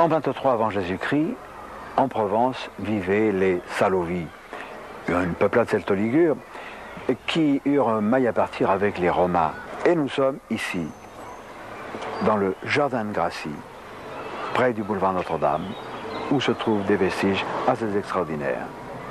123 avant Jésus-Christ, en Provence vivaient les Salovi, une peuplade celto-ligure qui eurent maille à partir avec les Romains. Et nous sommes ici, dans le Jardin de Gracie, près du boulevard Notre-Dame, où se trouvent des vestiges assez extraordinaires.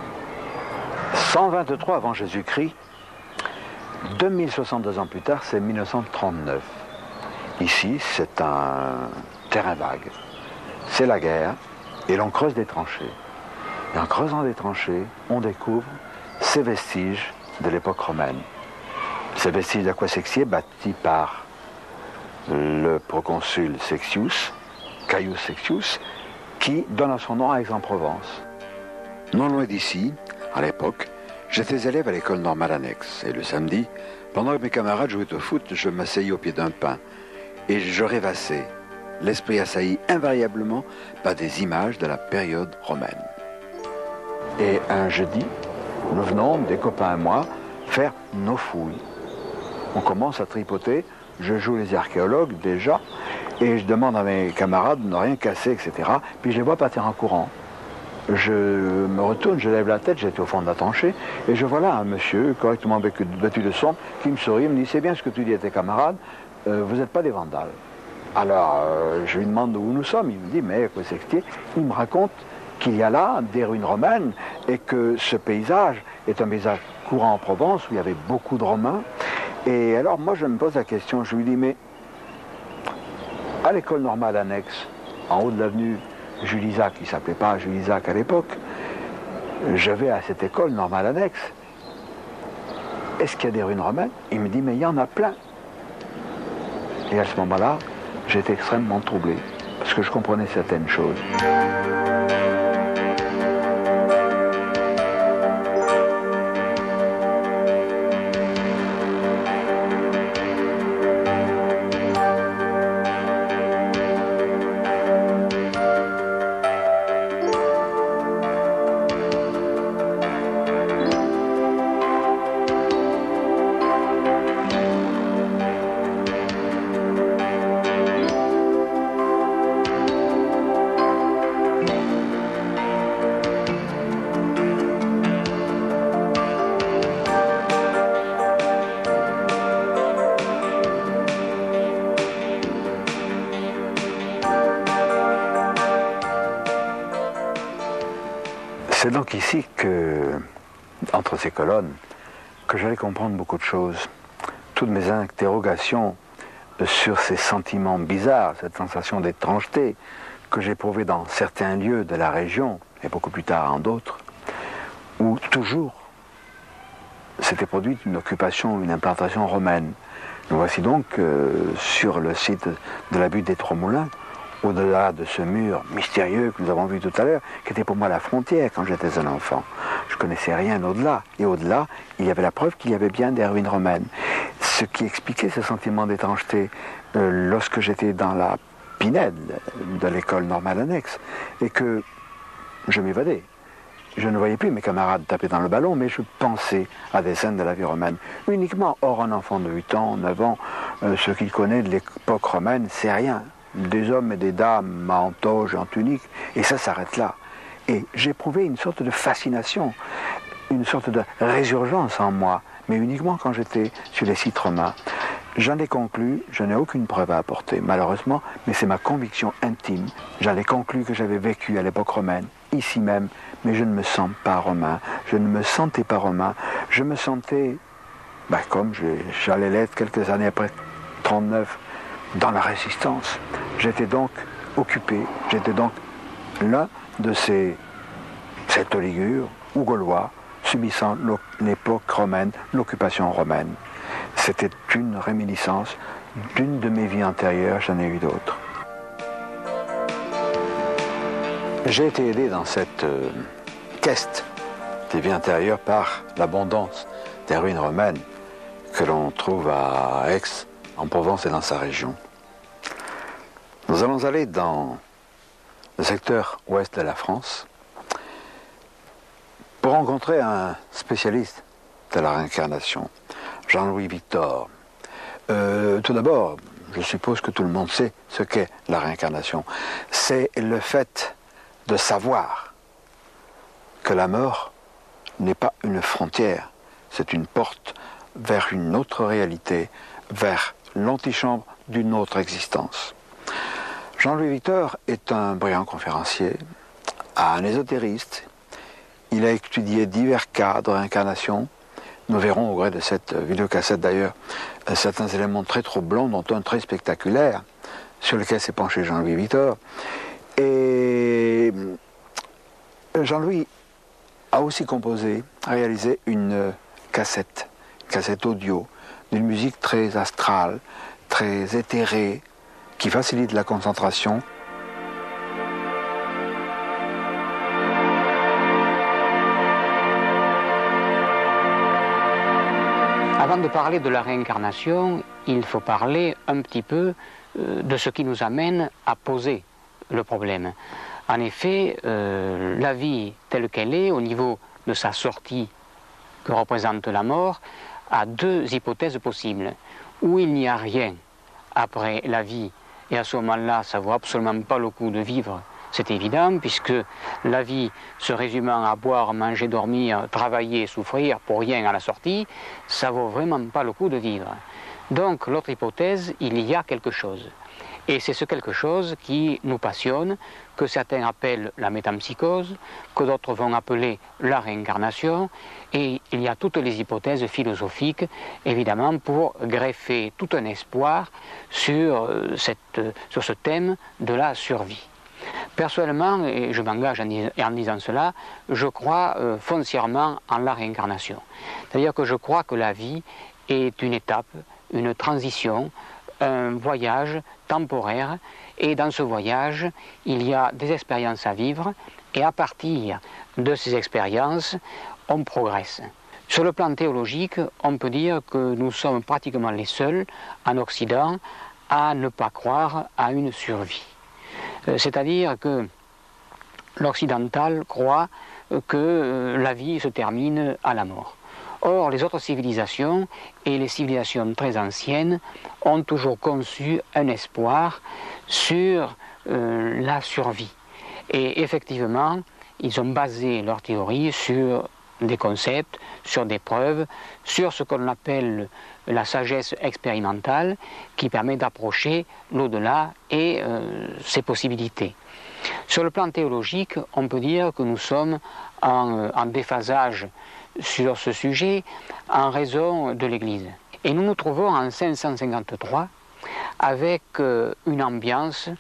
123 avant Jésus-Christ, 2062 ans plus tard, c'est 1939. Ici, c'est un terrain vague. C'est la guerre, et l'on creuse des tranchées. Et en creusant des tranchées, on découvre ces vestiges de l'époque romaine. Ces vestiges d'Aquasexie bâtis par le proconsul Sexius, Caius Sexius, qui donne son nom à Aix-en-Provence. Non loin d'ici, à l'époque, j'étais élève à l'école normale annexe. Et le samedi, pendant que mes camarades jouaient au foot, je m'asseyais au pied d'un pin. Et je rêvassais, l'esprit assailli invariablement par des images de la période romaine. Et un jeudi, nous venons, des copains et moi, faire nos fouilles. On commence à tripoter, je joue les archéologues déjà, et je demande à mes camarades de ne rien casser, etc. Puis je les vois partir en courant. Je me retourne, je lève la tête, j'étais au fond de la tranchée, et je vois là un monsieur correctement vêtu de sombre qui me sourit, il me dit « C'est bien ce que tu dis à tes camarades, vous n'êtes pas des vandales ». Alors je lui demande où nous sommes, il me dit « Mais quoi c'est que il me raconte qu'il y a là des ruines romaines et que ce paysage est un paysage courant en Provence où il y avait beaucoup de Romains. Et alors moi je me pose la question, je lui dis « Mais à l'école normale annexe, en haut de l'avenue Jules Isaac, qui ne s'appelait pas Jules Isaac à l'époque, je vais à cette école normale annexe. Est-ce qu'il y a des ruines romaines ?» Il me dit « Mais il y en a plein. » Et à ce moment-là, j'étais extrêmement troublé, parce que je comprenais certaines choses. C'est donc ici que, entre ces colonnes, que j'allais comprendre beaucoup de choses. Toutes mes interrogations sur ces sentiments bizarres, cette sensation d'étrangeté que j'éprouvais dans certains lieux de la région, et beaucoup plus tard en d'autres, où toujours s'était produite une occupation, une implantation romaine. Nous voici donc sur le site de la butte des Trois Moulins, au-delà de ce mur mystérieux que nous avons vu tout à l'heure, qui était pour moi la frontière quand j'étais un enfant. Je ne connaissais rien au-delà. Et au-delà, il y avait la preuve qu'il y avait bien des ruines romaines. Ce qui expliquait ce sentiment d'étrangeté lorsque j'étais dans la pinède de l'école normale annexe, et que je m'évadais. Je ne voyais plus mes camarades taper dans le ballon, mais je pensais à des scènes de la vie romaine. Uniquement, or un enfant de 8 ans, 9 ans, ce qu'il connaît de l'époque romaine, c'est rien. Des hommes et des dames en toge, en tunique, et ça s'arrête là. Et j'éprouvais une sorte de fascination, une sorte de résurgence en moi, mais uniquement quand j'étais sur les sites romains. J'en ai conclu, je n'ai aucune preuve à apporter, malheureusement, mais c'est ma conviction intime. J'en ai conclu que j'avais vécu à l'époque romaine, ici même, mais je ne me sens pas romain, je ne me sentais pas romain, je me sentais, comme j'allais l'être quelques années après 39, dans la résistance. J'étais donc occupé, j'étais donc l'un de ces celto-ligures ou gaulois subissant l'époque romaine, l'occupation romaine. C'était une réminiscence d'une de mes vies antérieures, j'en ai eu d'autres. J'ai été aidé dans cette quête des vies antérieures par l'abondance des ruines romaines que l'on trouve à Aix, en Provence et dans sa région. Nous allons aller dans le secteur ouest de la France pour rencontrer un spécialiste de la réincarnation, Jean-Louis Victor. Tout d'abord, je suppose que tout le monde sait ce qu'est la réincarnation. C'est le fait de savoir que la mort n'est pas une frontière, c'est une porte vers une autre réalité, vers l'antichambre d'une autre existence. Jean-Louis Victor est un brillant conférencier, un ésotériste. Il a étudié divers cas de réincarnation. Nous verrons au gré de cette vidéocassette d'ailleurs certains éléments très troublants, dont un très spectaculaire, sur lequel s'est penché Jean-Louis Victor. Et Jean-Louis a aussi composé, réalisé une cassette audio, d'une musique très astrale, très éthérée, qui facilite la concentration. Avant de parler de la réincarnation, il faut parler un petit peu de ce qui nous amène à poser le problème. En effet, la vie telle qu'elle est, au niveau de sa sortie que représente la mort, a deux hypothèses possibles. Ou il n'y a rien après la vie, et à ce moment-là, ça ne vaut absolument pas le coup de vivre, c'est évident, puisque la vie se résumant à boire, manger, dormir, travailler, souffrir pour rien à la sortie, ça ne vaut vraiment pas le coup de vivre. Donc l'autre hypothèse, il y a quelque chose. Et c'est ce quelque chose qui nous passionne, que certains appellent la métempsychose, que d'autres vont appeler la réincarnation, et il y a toutes les hypothèses philosophiques, évidemment, pour greffer tout un espoir sur ce thème de la survie. Personnellement, et je m'engage en disant cela, je crois foncièrement en la réincarnation. C'est-à-dire que je crois que la vie est une étape, une transition, un voyage temporaire, et dans ce voyage, il y a des expériences à vivre, et à partir de ces expériences, on progresse. Sur le plan théologique, on peut dire que nous sommes pratiquement les seuls, en Occident, à ne pas croire à une survie. C'est-à-dire que l'occidental croit que la vie se termine à la mort. Or, les autres civilisations, et les civilisations très anciennes, ont toujours conçu un espoir sur la survie. Et effectivement, ils ont basé leur théorie sur des concepts, sur des preuves, sur ce qu'on appelle la sagesse expérimentale, qui permet d'approcher l'au-delà et ses possibilités. Sur le plan théologique, on peut dire que nous sommes en déphasage sur ce sujet en raison de l'Église. Et nous nous trouvons en 553 avec une ambiance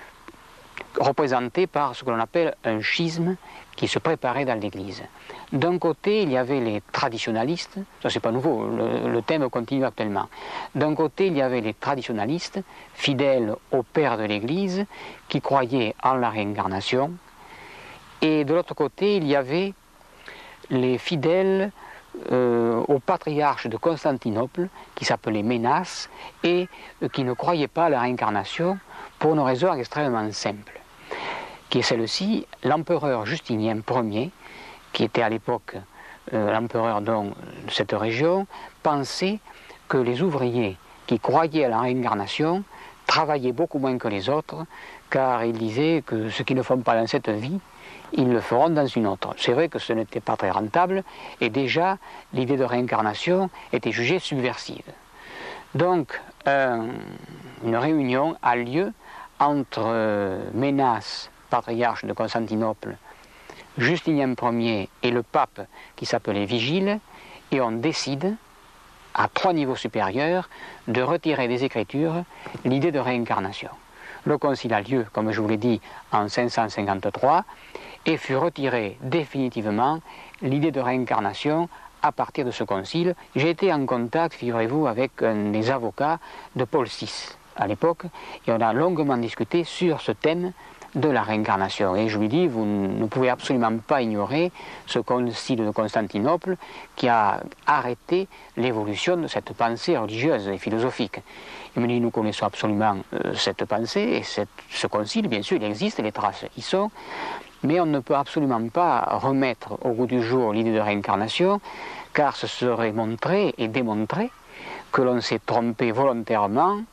représentée par ce que l'on appelle un schisme qui se préparait dans l'Église. D'un côté, il y avait les traditionalistes, ça c'est pas nouveau, le thème continue actuellement. D'un côté, il y avait les traditionalistes, fidèles au Père de l'Église, qui croyaient en la réincarnation, et de l'autre côté, il y avait les fidèles au patriarche de Constantinople, qui s'appelait Ménas, et qui ne croyaient pas à la réincarnation pour une raison extrêmement simple, qui est celle-ci: l'empereur Justinien Ier, qui était à l'époque l'empereur de cette région, pensait que les ouvriers qui croyaient à la réincarnation travaillaient beaucoup moins que les autres, car il disait que ce qu'ils ne font pas dans cette vie, ils le feront dans une autre. C'est vrai que ce n'était pas très rentable, et déjà l'idée de réincarnation était jugée subversive. Donc une réunion a lieu entre Ménas, patriarche de Constantinople, Justinien Ier et le pape qui s'appelait Vigile, et on décide, à 3 niveaux supérieurs, de retirer des Écritures l'idée de réincarnation. Le concile a lieu, comme je vous l'ai dit, en 553, et fut retirée définitivement l'idée de réincarnation à partir de ce concile. J'ai été en contact, figurez-vous, avec un des avocats de Paul VI à l'époque, et on a longuement discuté sur ce thème de la réincarnation. Et je lui dis, vous ne pouvez absolument pas ignorer ce concile de Constantinople qui a arrêté l'évolution de cette pensée religieuse et philosophique. Il me dit, nous connaissons absolument cette pensée, et ce concile, bien sûr, il existe, les traces y sont, mais on ne peut absolument pas remettre au goût du jour l'idée de réincarnation, car ce serait montrer et démontrer que l'on s'est trompé volontairement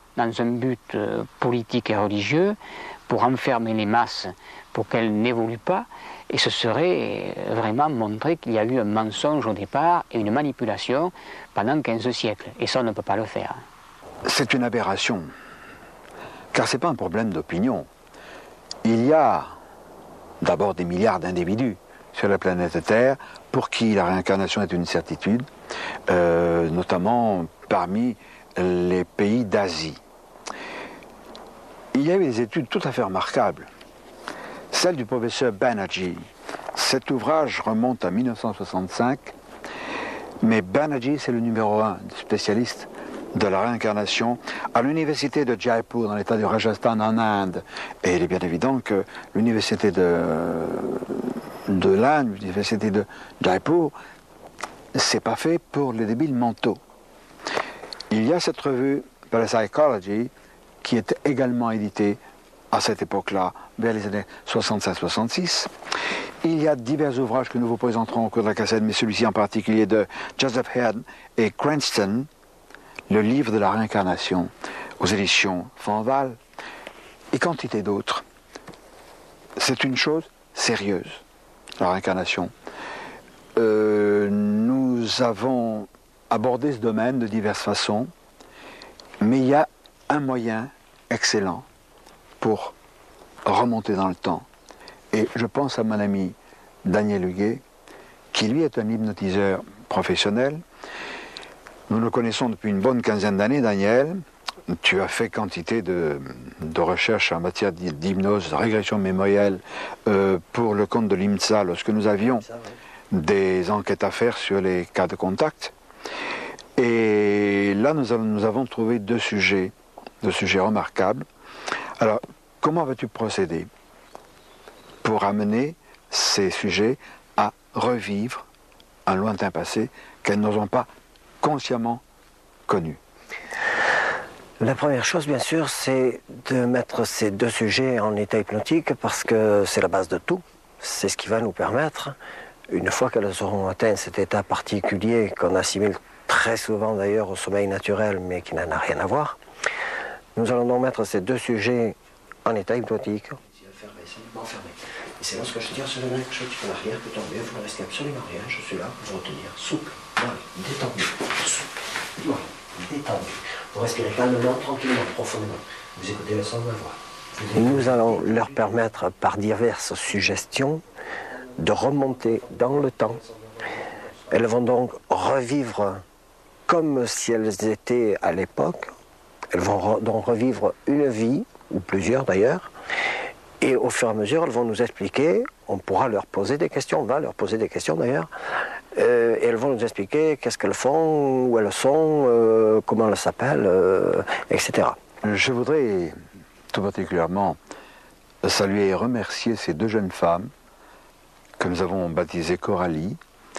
dans un but politique et religieux, pour enfermer les masses, pour qu'elles n'évoluent pas, et ce serait vraiment montrer qu'il y a eu un mensonge au départ et une manipulation pendant 15 siècles, et ça on ne peut pas le faire. C'est une aberration, car ce n'est pas un problème d'opinion. Il y a d'abord des milliards d'individus sur la planète Terre pour qui la réincarnation est une certitude, notamment parmi les pays d'Asie. Il y a eu des études tout à fait remarquables. Celle du professeur Banerjee. Cet ouvrage remonte à 1965, mais Banerjee, c'est le numéro 1 spécialiste de la réincarnation à l'université de Jaipur, dans l'état du Rajasthan, en Inde. Et il est bien évident que l'université de l'Inde, l'université de Jaipur, c'est pas fait pour les débiles mentaux. Il y a cette revue, Parapsychology, qui était également éditée à cette époque-là, vers les années 65-66. Il y a divers ouvrages que nous vous présenterons au cours de la cassette, mais celui-ci en particulier de Joseph Head et Cranston, le livre de la réincarnation, aux éditions Fanval, et quantité d'autres. C'est une chose sérieuse, la réincarnation. Nous avons abordé ce domaine de diverses façons, mais il y a un moyen excellent pour remonter dans le temps. Et je pense à mon ami Daniel Huguet, qui lui est un hypnotiseur professionnel. Nous le connaissons depuis une bonne quinzaine d'années, Daniel. Tu as fait quantité de recherches en matière d'hypnose, de régression mémorielle pour le compte de l'IMSA lorsque nous avions des enquêtes à faire sur les cas de contact. Et là, nous avons trouvé deux sujets remarquables. Alors, comment vas-tu procéder pour amener ces sujets à revivre un lointain passé qu'elles n'ont pas consciemment connu? La première chose, bien sûr, c'est de mettre ces deux sujets en état hypnotique parce que c'est la base de tout. C'est ce qui va nous permettre, une fois qu'elles auront atteint cet état particulier qu'on assimile très souvent d'ailleurs au sommeil naturel, mais qui n'en a rien à voir, nous allons donc mettre ces deux sujets en état hypnotique. Et c'est lorsque je tire sur le nez, je tire en arrière, vous tombez, vous ne restez absolument rien, je suis là pour vous retenir, souple, voilà, détendu, souple, voilà, détendu. Vous respirez calmement, tranquillement, profondément. Vous écoutez le son de ma voix. Nous allons leur permettre, par diverses suggestions, de remonter dans le temps. Elles vont donc revivre comme si elles étaient à l'époque. Elles vont donc revivre une vie, ou plusieurs d'ailleurs, et au fur et à mesure, elles vont nous expliquer, on pourra leur poser des questions, on va leur poser des questions d'ailleurs, et elles vont nous expliquer qu'est-ce qu'elles font, où elles sont, comment elles s'appellent, etc. Je voudrais tout particulièrement saluer et remercier ces deux jeunes femmes que nous avons baptisées Coralie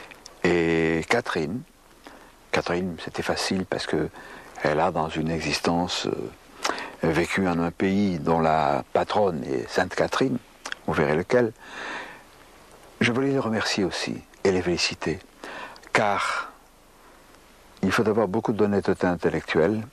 et Catherine. Catherine, c'était facile parce qu'elle a dans une existence vécu en un pays dont la patronne est Sainte Catherine, vous verrez lequel. Je voulais les remercier aussi et les féliciter, car il faut avoir beaucoup d'honnêteté intellectuelle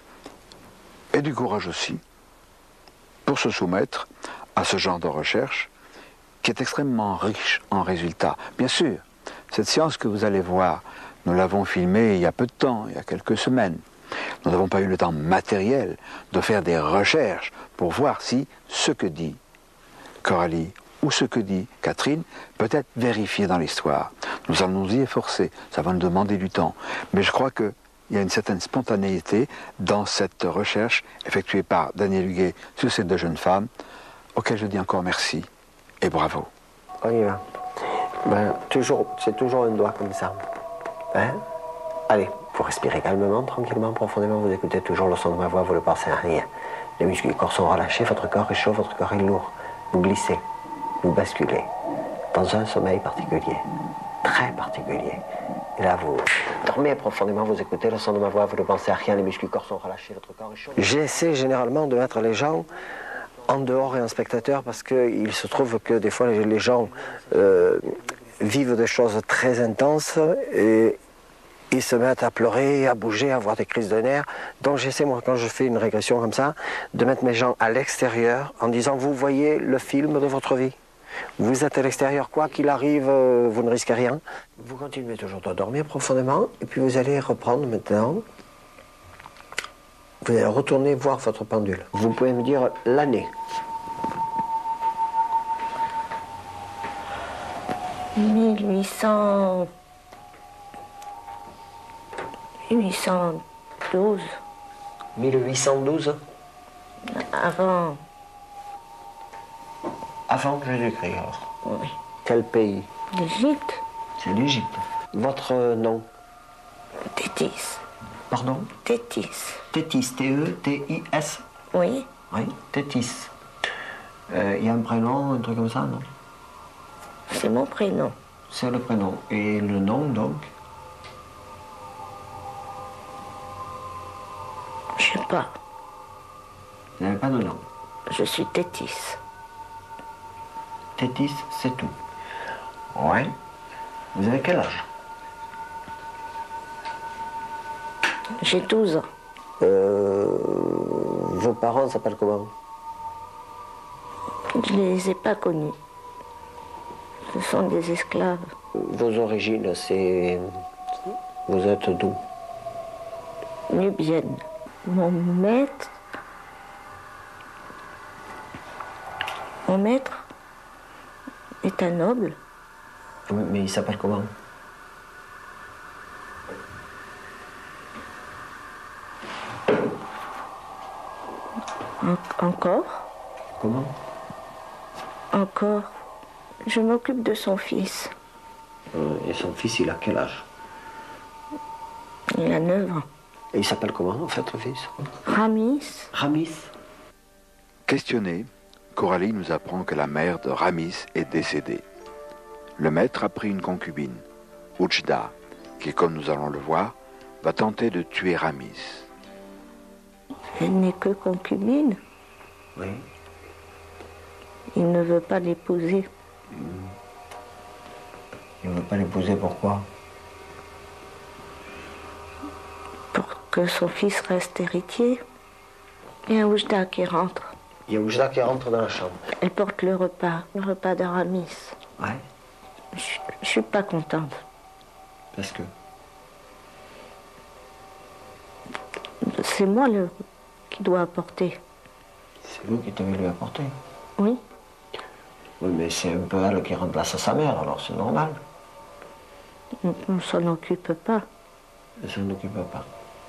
et du courage aussi pour se soumettre à ce genre de recherche qui est extrêmement riche en résultats. Bien sûr, cette séance que vous allez voir, nous l'avons filmée il y a peu de temps, il y a quelques semaines. Nous n'avons pas eu le temps matériel de faire des recherches pour voir si ce que dit Coralie ou ce que dit Catherine peut être vérifié dans l'histoire. Nous allons nous y efforcer, ça va nous demander du temps. Mais je crois qu'il y a une certaine spontanéité dans cette recherche effectuée par Daniel Huguet sur ces deux jeunes femmes, auxquelles je dis encore merci et bravo. On y va. C'est toujours un doigt comme ça. Hein? Allez. Vous respirez calmement, tranquillement, profondément, vous écoutez toujours le son de ma voix, vous ne pensez à rien. Les muscles du corps sont relâchés, votre corps est chaud, votre corps est lourd. Vous glissez, vous basculez dans un sommeil particulier, très particulier. Et là, vous dormez profondément, vous écoutez le son de ma voix, vous ne pensez à rien, les muscles du corps sont relâchés, votre corps est chaud. J'essaie généralement de mettre les gens en dehors et en spectateur parce qu'il se trouve que des fois les gens vivent des choses très intenses et ils se mettent à pleurer, à bouger, à avoir des crises de nerfs. Donc j'essaie, moi, quand je fais une régression comme ça, de mettre mes gens à l'extérieur en disant, vous voyez le film de votre vie. Vous êtes à l'extérieur, quoi qu'il arrive, vous ne risquez rien. Vous continuez toujours de dormir profondément, et puis vous allez reprendre maintenant. Vous allez retourner voir votre pendule. Vous pouvez me dire l'année. 1812. 1812. Avant. Avant que Jésus-Christ, alors. Oui. Quel pays? L'Égypte. C'est l'Égypte. Votre nom? Tétis. Pardon? Tétis. Tétis, T-E-T-I-S. Oui. Oui, Tétis. Il y a un prénom, un truc comme ça, non? C'est mon prénom. C'est le prénom. Et le nom, donc? Je sais pas. Vous n'avez pas de nom. Je suis Tétis. Tétis, c'est tout. Ouais. Vous avez quel âge? J'ai 12 ans. Vos parents s'appellent comment? Je les ai pas connus. Ce sont des esclaves. Vos origines, c'est... Vous êtes d'où? Nubienne. Mon maître est un noble. Oui, mais il s'appelle comment? Encore. Comment? Encore. Je m'occupe de son fils. Et son fils, il a quel âge? Il a 9 ans. Et il s'appelle comment, en fait, le fils? Ramis. Ramis. Questionnée, Coralie nous apprend que la mère de Ramis est décédée. Le maître a pris une concubine, Oujda, qui, comme nous allons le voir, va tenter de tuer Ramis. Elle n'est que concubine. Oui. Il ne veut pas l'épouser. Il ne veut pas l'épouser, pourquoi? Pour que son fils reste héritier. Il y a Oujda qui rentre. Il y a Oujda qui rentre dans la chambre. Elle porte le repas d'Aramis. Ouais. Je suis pas contente. Parce que? C'est moi qui dois apporter. C'est vous qui devez lui apporter. Oui. Oui, mais c'est un peu elle qui remplace sa mère, alors c'est normal. On ne s'en occupe pas. Elle s'en occupe pas.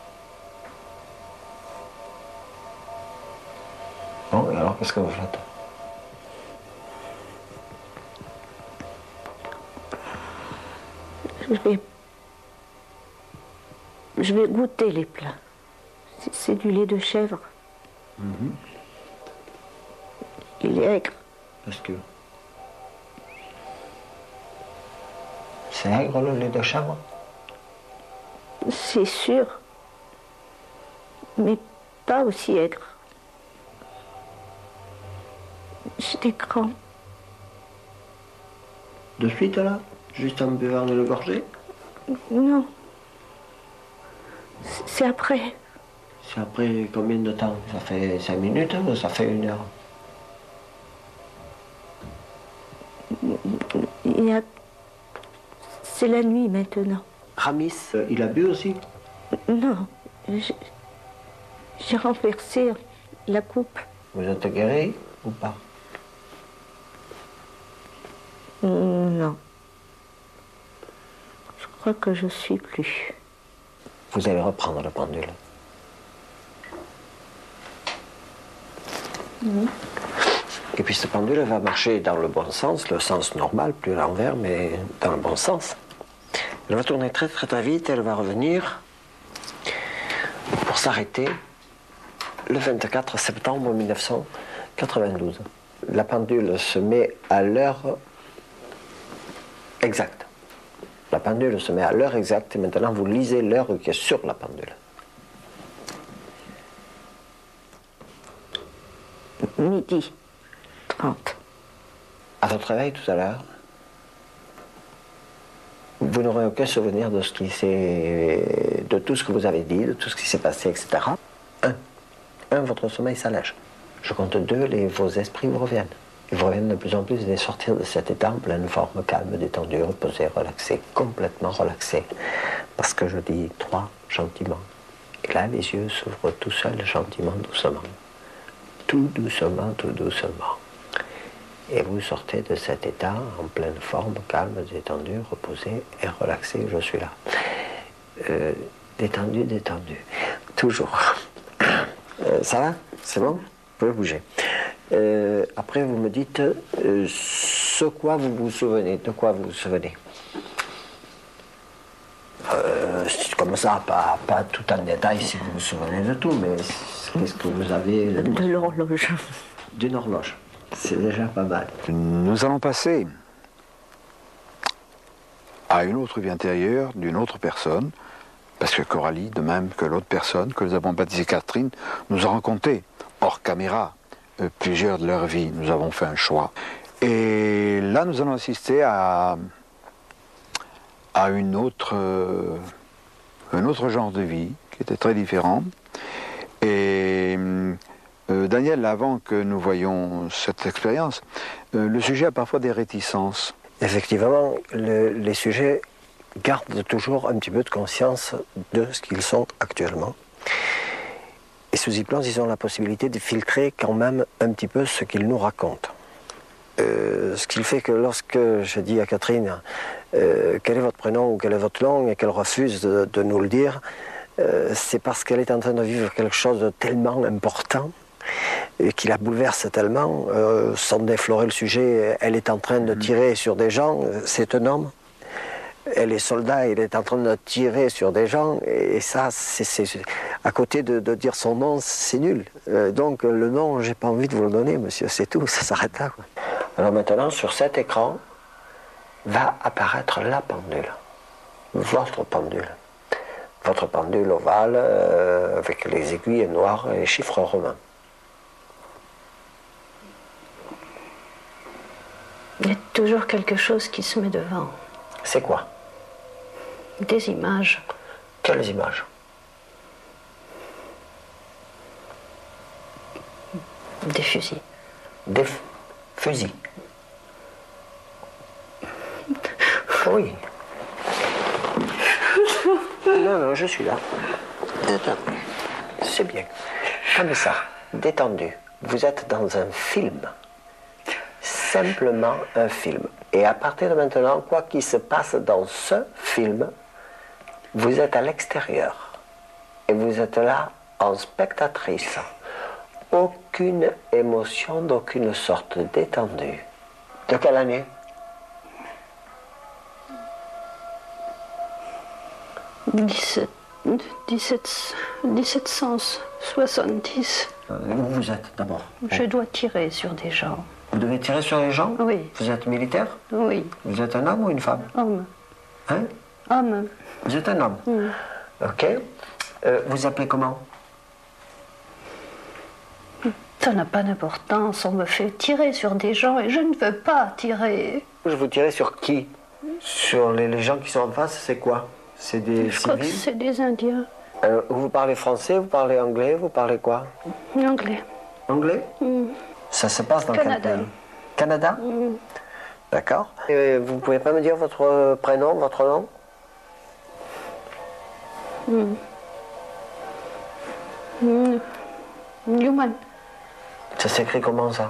Bon, et alors qu'est-ce que vous faites? Je vais goûter les plats. C'est du lait de chèvre. Il est aigre. Parce que? C'est aigre le lait de chèvre? C'est sûr. Mais pas aussi aigre. J'ai des crampes. De suite là? Juste en buvant de le gorger? Non. C'est après. C'est après combien de temps? Ça fait 5 minutes ou ça fait 1 heure? C'est la nuit maintenant. Ramis, il a bu aussi? Non. J'ai renversé la coupe. Vous êtes guéri ou pas? Non. Je crois que je suis plus. Vous allez reprendre la pendule. Oui. Et puis cette pendule va marcher dans le bon sens, le sens normal, plus l'envers, mais dans le bon sens. Elle va tourner très très très vite, elle va revenir pour s'arrêter le 24 septembre 1992. La pendule se met à l'heure exacte. La pendule se met à l'heure exacte et maintenant vous lisez l'heure qui est sur la pendule. Midi 30. À votre réveil tout à l'heure, vous vous n'aurez aucun souvenir de de tout ce que vous avez dit, de tout ce qui s'est passé, etc. Votre sommeil s'allège. Je compte 2, vos esprits vous reviennent. Ils vous reviennent de plus en plus de sortir de cet état en pleine forme, calme, détendu, reposé, relaxé, complètement relaxé. Parce que je dis 3 gentiment. Et là, les yeux s'ouvrent tout seuls, gentiment, doucement. Tout doucement, tout doucement. Et vous sortez de cet état en pleine forme, calme, détendu, reposé et relaxé. Je suis là. Détendu, détendu. Toujours. Ça va? C'est bon? Vous pouvez bouger. Après, vous me dites ce quoi vous vous souvenez. De quoi vous vous souvenez? Comme ça, pas tout en détail si vous vous souvenez de tout, mais qu'est-ce que vous avez? De l'horloge. D'une horloge. C'est déjà pas mal. Nous allons passer à une autre vie intérieure d'une autre personne, parce que Coralie, de même que l'autre personne que nous avons baptisée Catherine, nous a raconté, hors caméra, plusieurs de leurs vies. Nous avons fait un choix. Et là, nous allons assister à un autre genre de vie qui était très différent. Et Daniel, avant que nous voyions cette expérience, le sujet a parfois des réticences. Effectivement, les sujets gardent toujours un petit peu de conscience de ce qu'ils sont actuellement. Et sous hypnose, ils ont la possibilité de filtrer quand même un petit peu ce qu'ils nous racontent. Ce qui fait que lorsque je dis à Catherine quel est votre prénom ou quel est votre nom et qu'elle refuse de nous le dire, c'est parce qu'elle est en train de vivre quelque chose de tellement important et qui la bouleverse tellement. Sans déflorer le sujet, elle est en train de tirer sur des gens, c'est un homme. Elle est soldat, elle est en train de tirer sur des gens, et ça, à côté de dire son nom, c'est nul. Donc le nom, j'ai pas envie de vous le donner, monsieur, c'est tout, ça s'arrête là, quoi. Alors maintenant, sur cet écran, va apparaître la pendule, votre pendule. Votre pendule ovale, avec les aiguilles noires et les chiffres romains. Il y a toujours quelque chose qui se met devant. C'est quoi? Des images. Quelles images? Des fusils. Des fusils. Oui. Non, je suis là. Détendu. C'est bien. Comme ça, détendu. Vous êtes dans un film. Simplement un film. Et à partir de maintenant, quoi qu'il se passe dans ce film, vous êtes à l'extérieur. Et vous êtes là en spectatrice. Aucune émotion d'aucune sorte, détendue. De quelle année? 1770. Où vous êtes d'abord? Je dois tirer sur des gens. Vous devez tirer sur les gens? Oui. Vous êtes militaire? Oui. Vous êtes un homme ou une femme? Homme. Hein? Homme. Vous êtes un homme? Ok. Vous appelez comment? Ça n'a pas d'importance, on me fait tirer sur des gens et je ne veux pas tirer. Je vous tirez sur qui? Sur les gens qui sont en face, c'est quoi? C'est des Je crois que civils? c'est des Indiens. Vous parlez français, vous parlez anglais, vous parlez quoi? Anglais. Anglais? Ça se passe dans Canada. quel pays? Canada? D'accord. Et vous pouvez pas me dire votre prénom, votre nom? Newman. Ça s'écrit comment ça?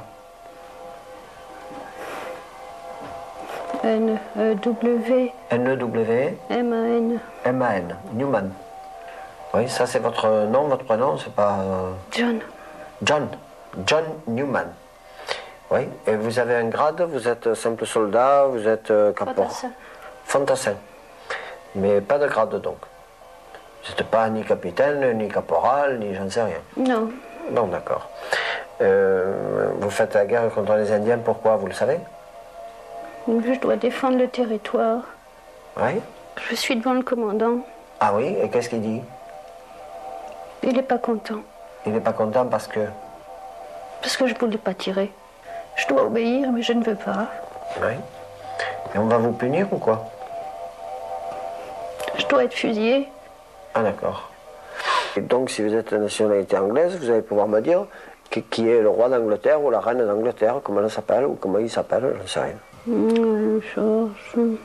N-E-W. N-E-W. M-A-N. M-A-N. Newman. Oui, ça c'est votre nom, votre prénom, c'est pas... John. John. John Newman. Oui, et vous avez un grade, vous êtes simple soldat, vous êtes caporal. Fantassin. Fantassin. Mais pas de grade donc. Vous n'êtes pas ni capitaine, ni caporal, ni j'en sais rien. Non. Non, d'accord. Vous faites la guerre contre les Indiens, pourquoi, vous le savez? Je dois défendre le territoire. Oui. Je suis devant le commandant. Ah oui, et qu'est-ce qu'il dit? Il n'est pas content. Il n'est pas content parce que... Parce que je ne voulais pas tirer. Je dois obéir, mais je ne veux pas. Oui. Et on va vous punir ou quoi? plutôt être fusillé. Ah d'accord. Et donc si vous êtes de nationalité anglaise, vous allez pouvoir me dire qui est le roi d'Angleterre ou la reine d'Angleterre, comment elle s'appelle ou comment il s'appelle, je ne sais rien. Georges.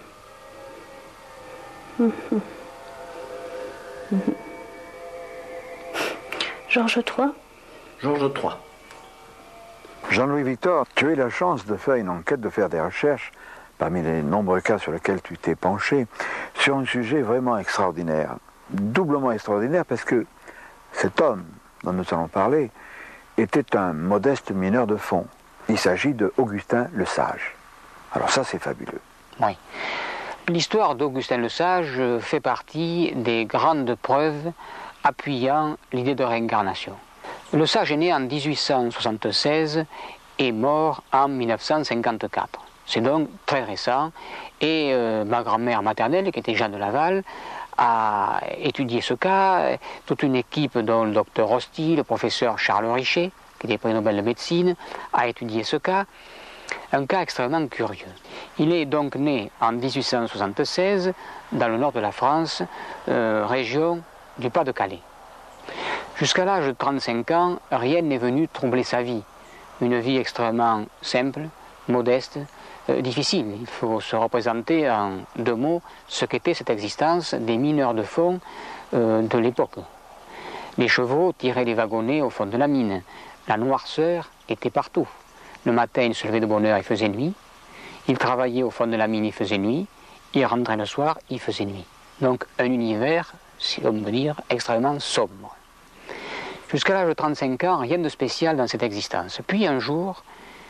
Georges III. Georges III. Jean-Louis Victor, tu as eu la chance de faire une enquête, de faire des recherches, parmi les nombreux cas sur lesquels tu t'es penché, sur un sujet vraiment extraordinaire, doublement extraordinaire, parce que cet homme dont nous allons parler était un modeste mineur de fond. Il s'agit de Augustin le Sage. Alors ça, c'est fabuleux. Oui. L'histoire d'Augustin le Sage fait partie des grandes preuves appuyant l'idée de réincarnation. Le Sage est né en 1876 et mort en 1954. C'est donc très récent. Et ma grand-mère maternelle, qui était Jeanne de Laval, a étudié ce cas. Toute une équipe, dont le docteur Rosti, le professeur Charles Richet, qui était prix Nobel de médecine, a étudié ce cas. Un cas extrêmement curieux. Il est donc né en 1876 dans le nord de la France, région du Pas-de-Calais. Jusqu'à l'âge de 35 ans, rien n'est venu troubler sa vie. Une vie extrêmement simple, modeste, difficile. Il faut se représenter en deux mots ce qu'était cette existence des mineurs de fond de l'époque. Les chevaux tiraient les wagonnets au fond de la mine. La noirceur était partout. Le matin, il se levait de bonne heure, il faisait nuit. Il travaillait au fond de la mine, il faisait nuit. Il rentrait le soir, il faisait nuit. Donc un univers, si l'on peut dire, extrêmement sombre. Jusqu'à l'âge de 35 ans, rien de spécial dans cette existence. Puis un jour,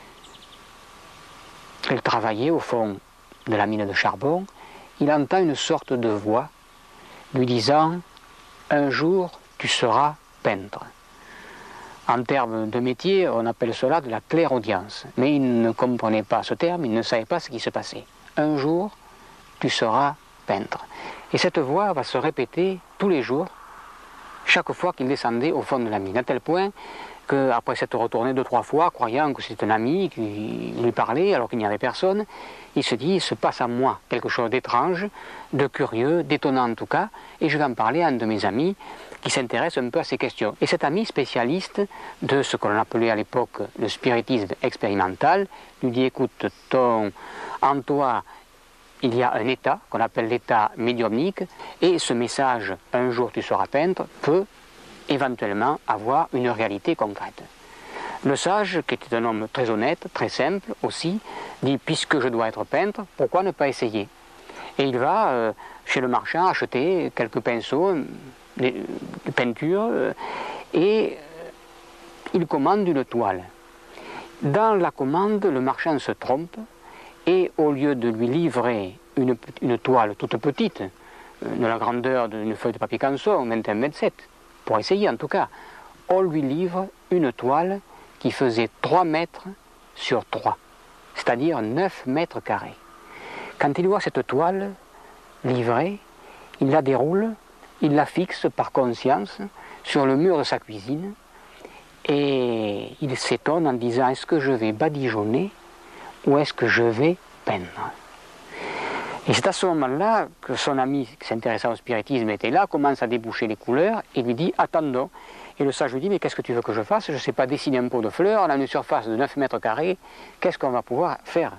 il travaillait au fond de la mine de charbon, il entend une sorte de voix lui disant « Un jour, tu seras peintre ». En termes de métier, on appelle cela de la clairaudience. Mais il ne comprenait pas ce terme, il ne savait pas ce qui se passait. Un jour, tu seras peintre. Et cette voix va se répéter tous les jours, chaque fois qu'il descendait au fond de la mine, à tel point qu'après s'être retourné 2 ou 3 fois, croyant que c'était un ami qui lui parlait alors qu'il n'y avait personne, il se dit, il se passe à moi quelque chose d'étrange, de curieux, d'étonnant en tout cas, et je vais en parler à un de mes amis qui s'intéresse un peu à ces questions. Et cet ami spécialiste de ce qu'on appelait à l'époque le spiritisme expérimental lui dit, écoute, en toi, il y a un état qu'on appelle l'état médiumnique, et ce message, un jour tu seras peintre, peut éventuellement avoir une réalité concrète. Le sage, qui était un homme très honnête, très simple aussi, dit, puisque je dois être peintre, pourquoi ne pas essayer? Et il va chez le marchand acheter quelques pinceaux, de peinture, et il commande une toile. Dans la commande, le marchand se trompe, et au lieu de lui livrer une toile toute petite, de la grandeur d'une feuille de papier canson, 21-27, pour essayer en tout cas, on lui livre une toile qui faisait 3 mètres sur 3, c'est-à-dire 9 mètres carrés. Quand il voit cette toile livrée, il la déroule, il la fixe par conscience sur le mur de sa cuisine, et il s'étonne en disant, est-ce que je vais badigeonner ou est-ce que je vais peindre? Et c'est à ce moment-là que son ami qui s'intéressait au spiritisme était là, commence à déboucher les couleurs et lui dit, attendons. Et le sage lui dit, mais qu'est-ce que tu veux que je fasse? Je ne sais pas dessiner un pot de fleurs, on a une surface de 9 mètres carrés, qu'est-ce qu'on va pouvoir faire?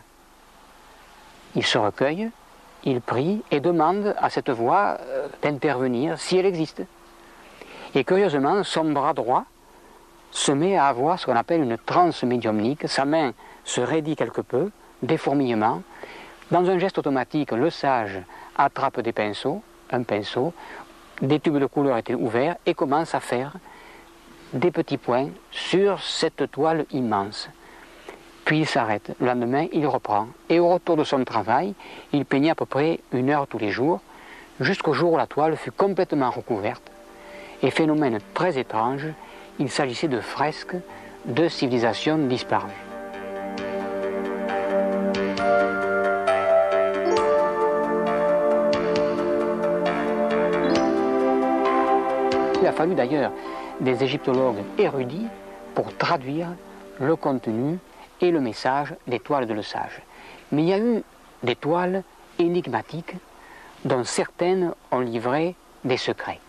Il se recueille, il prie et demande à cette voix d'intervenir si elle existe. Et curieusement, son bras droit se met à avoir ce qu'on appelle une transe médiumnique, sa main se raidit quelque peu, des fourmillements. Dans un geste automatique, le sage attrape des pinceaux, un pinceau, des tubes de couleur étaient ouverts et commence à faire des petits points sur cette toile immense. Puis il s'arrête. Le lendemain, il reprend. Et au retour de son travail, il peignait à peu près 1 heure tous les jours, jusqu'au jour où la toile fut complètement recouverte. Et phénomène très étrange, il s'agissait de fresques de civilisations disparues. Il a fallu d'ailleurs des égyptologues érudits pour traduire le contenu et le message des toiles de Le Sage. Mais il y a eu des toiles énigmatiques dont certaines ont livré des secrets.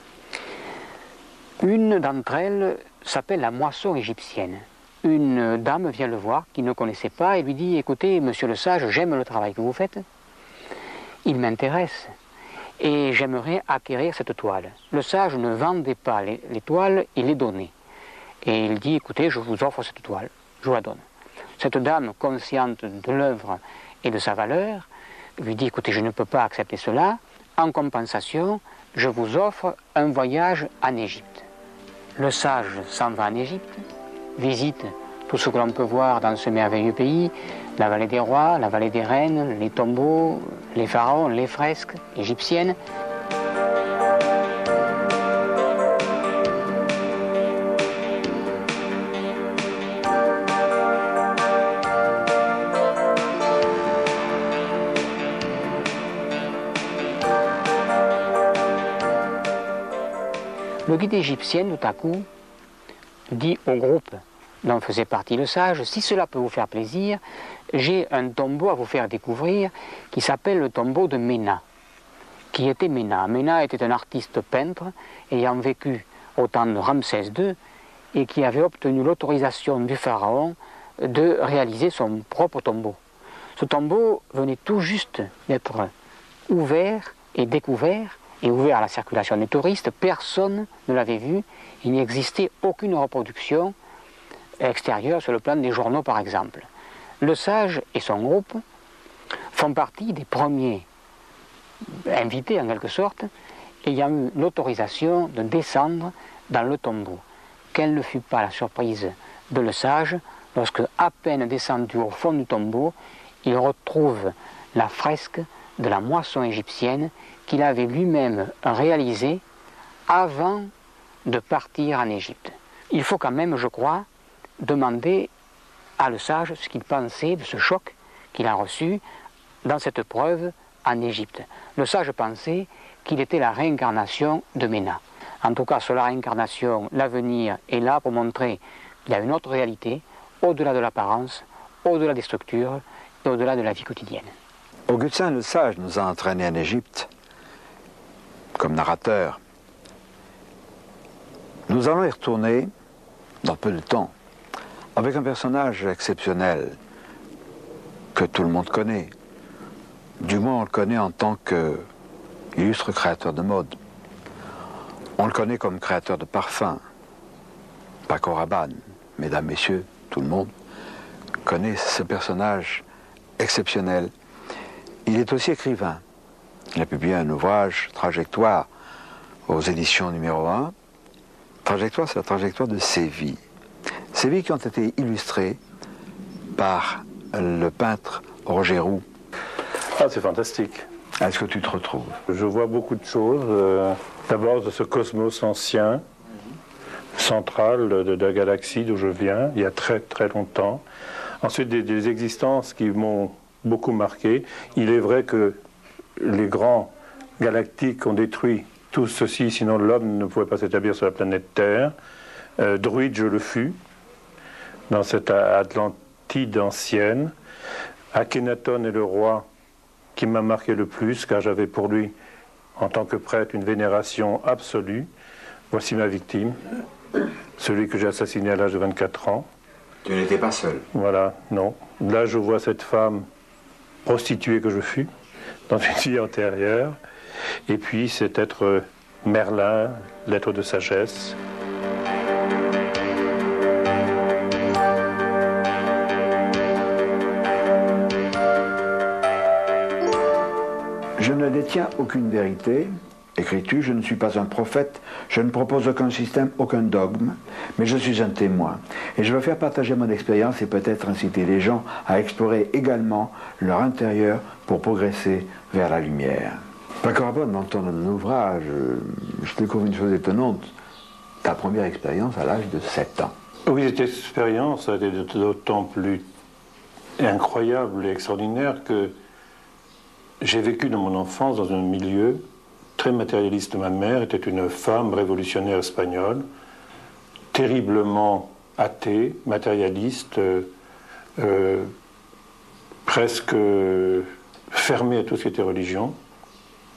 Une d'entre elles s'appelle la moisson égyptienne. Une dame vient le voir, qui ne connaissait pas, et lui dit « Écoutez, monsieur le sage, j'aime le travail que vous faites, il m'intéresse, et j'aimerais acquérir cette toile. » Le sage ne vendait pas les toiles, il les donnait. Et il dit « Écoutez, je vous offre cette toile, je vous la donne. » Cette dame, consciente de l'œuvre et de sa valeur, lui dit « Écoutez, je ne peux pas accepter cela, en compensation, je vous offre un voyage en Égypte. » Le sage s'en va en Égypte, visite tout ce que l'on peut voir dans ce merveilleux pays, la vallée des rois, la vallée des reines, les tombeaux, les pharaons, les fresques égyptiennes. Le guide égyptien, tout à coup, dit au groupe dont faisait partie le sage, si cela peut vous faire plaisir, j'ai un tombeau à vous faire découvrir qui s'appelle le tombeau de Ména. Qui était Ména? Ména était un artiste peintre ayant vécu au temps de Ramsès II et qui avait obtenu l'autorisation du pharaon de réaliser son propre tombeau. Ce tombeau venait tout juste d'être ouvert et découvert et ouvert à la circulation des touristes. Personne ne l'avait vu. Il n'existait aucune reproduction extérieure sur le plan des journaux, par exemple. Le sage et son groupe font partie des premiers invités, en quelque sorte, ayant eu l'autorisation de descendre dans le tombeau. Quelle ne fut pas la surprise de le sage lorsque, à peine descendu au fond du tombeau, il retrouve la fresque de la moisson égyptienne qu'il avait lui-même réalisée avant de partir en Égypte. Il faut quand même, je crois, demander à le sage ce qu'il pensait de ce choc qu'il a reçu dans cette preuve en Égypte. Le sage pensait qu'il était la réincarnation de Ména. En tout cas, sur la réincarnation, l'avenir est là pour montrer qu'il y a une autre réalité, au-delà de l'apparence, au-delà des structures et au-delà de la vie quotidienne. Augustin le Sage nous a entraînés en Égypte comme narrateur. Nous allons y retourner dans peu de temps avec un personnage exceptionnel que tout le monde connaît. Du moins, on le connaît en tant qu'illustre créateur de mode. On le connaît comme créateur de parfums. Paco Rabanne, mesdames, messieurs, tout le monde connaît ce personnage exceptionnel. Il est aussi écrivain. Il a publié un ouvrage, Trajectoire, aux éditions numéro 1. Trajectoire, c'est la trajectoire de ses vies. Ces vies qui ont été illustrées par le peintre Roger Roux. Ah, c'est fantastique. Est-ce que tu te retrouves? Je vois beaucoup de choses. D'abord de ce cosmos ancien, central de la galaxie d'où je viens, il y a très très longtemps. Ensuite des existences qui m'ont beaucoup marqué. Il est vrai que les grands galactiques ont détruit tout ceci, sinon l'homme ne pouvait pas s'établir sur la planète Terre. Druide, je le fus, dans cette Atlantide ancienne. Akhenaton est le roi qui m'a marqué le plus, car j'avais pour lui, en tant que prêtre, une vénération absolue. Voici ma victime, celui que j'ai assassiné à l'âge de 24 ans. Tu n'étais pas seul. Voilà, non. Là, je vois cette femme prostituée que je fus, dans une vie antérieure. Et puis, cet être Merlin, l'être de sagesse. Je ne détiens aucune vérité, écris-tu, je ne suis pas un prophète, je ne propose aucun système, aucun dogme, mais je suis un témoin. Et je veux faire partager mon expérience et peut-être inciter les gens à explorer également leur intérieur pour progresser vers la lumière. Paco Rabanne, dans ton ouvrage, je découvre une chose étonnante, ta première expérience à l'âge de 7 ans. Oui, cette expérience a été d'autant plus incroyable et extraordinaire que j'ai vécu dans mon enfance dans un milieu très matérialiste. Ma mère était une femme révolutionnaire espagnole, terriblement athée, matérialiste, presque fermée à tout ce qui était religion.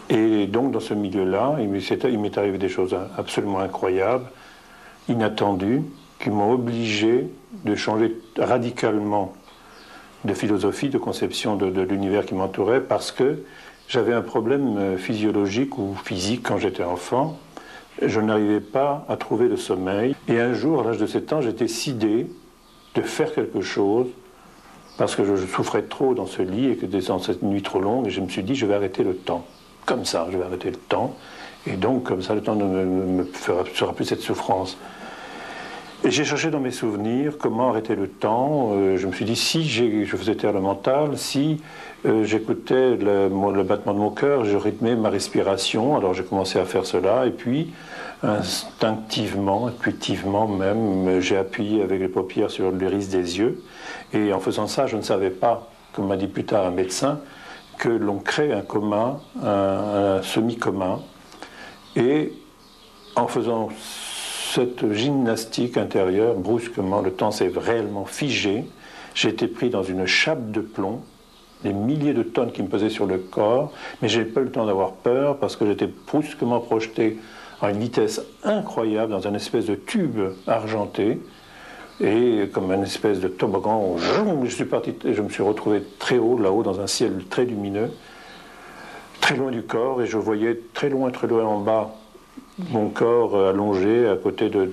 Et donc dans ce milieu-là, il m'est arrivé des choses absolument incroyables, inattendues, qui m'ont obligé de changer radicalement de philosophie, de conception de l'univers qui m'entourait, parce que j'avais un problème physiologique ou physique quand j'étais enfant. Je n'arrivais pas à trouver le sommeil. Et un jour, à l'âge de 7 ans, j'ai décidé de faire quelque chose parce que je souffrais trop dans ce lit et que dans cette nuit trop longue, et je me suis dit, je vais arrêter le temps. Comme ça, je vais arrêter le temps. Et donc, comme ça, le temps ne me fera plus cette souffrance. Et j'ai cherché dans mes souvenirs comment arrêter le temps. Je me suis dit, si je faisais taire le mental, si j'écoutais le battement de mon cœur, je rythmais ma respiration. Alors j'ai commencé à faire cela. Et puis, instinctivement, intuitivement même, j'ai appuyé avec les paupières sur l'iris des yeux. Et en faisant ça, je ne savais pas, comme m'a dit plus tard un médecin, que l'on crée un coma, un semi-coma. Et en faisant cette gymnastique intérieure, brusquement, le temps s'est réellement figé. J'ai été pris dans une chape de plomb, des milliers de tonnes qui me pesaient sur le corps, mais je n'ai pas eu le temps d'avoir peur parce que j'étais brusquement projeté à une vitesse incroyable dans une espèce de tube argenté. Et comme une espèce de toboggan, je me suis retrouvé très haut, là-haut, dans un ciel très lumineux, très loin du corps, et je voyais très loin en bas mon corps allongé à côté du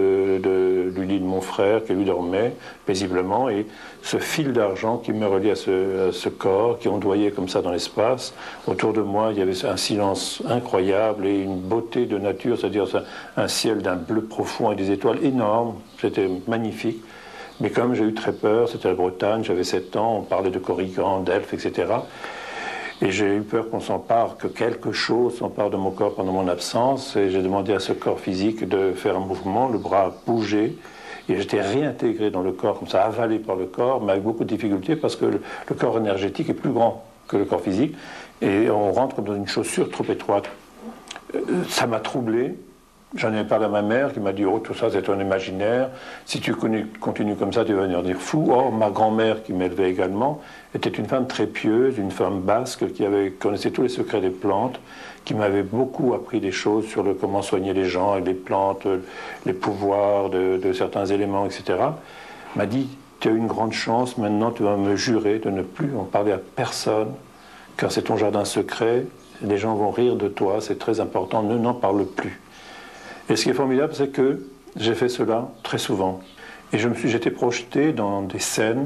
lit de mon frère, qui lui dormait paisiblement, et ce fil d'argent qui me reliait à ce corps, qui ondoyait comme ça dans l'espace. Autour de moi, il y avait un silence incroyable et une beauté de nature, c'est-à-dire un ciel d'un bleu profond et des étoiles énormes. C'était magnifique. Mais comme j'ai eu très peur, c'était la Bretagne, j'avais 7 ans, on parlait de Corrigan, d'elfes, etc. Et j'ai eu peur qu'on s'empare, que quelque chose s'empare de mon corps pendant mon absence. Et j'ai demandé à ce corps physique de faire un mouvement, le bras a bougé. Et j'étais réintégré dans le corps, comme ça, avalé par le corps, mais avec beaucoup de difficultés, parce que le corps énergétique est plus grand que le corps physique. Et on rentre comme dans une chaussure trop étroite. Ça m'a troublé. J'en ai parlé à ma mère qui m'a dit « Oh, tout ça, c'est ton imaginaire. Si tu continues comme ça, tu vas venir dire fou. » Or, ma grand-mère, qui m'élevait également, était une femme très pieuse, une femme basque, qui connaissait tous les secrets des plantes, qui m'avait beaucoup appris des choses sur comment soigner les gens avec les plantes, les pouvoirs de certains éléments, etc. M'a dit « Tu as eu une grande chance, maintenant tu vas me jurer de ne plus en parler à personne, car c'est ton jardin secret, les gens vont rire de toi, c'est très important, ne n'en parle plus. » Et ce qui est formidable, c'est que j'ai fait cela très souvent. Et j'étais projeté dans des scènes,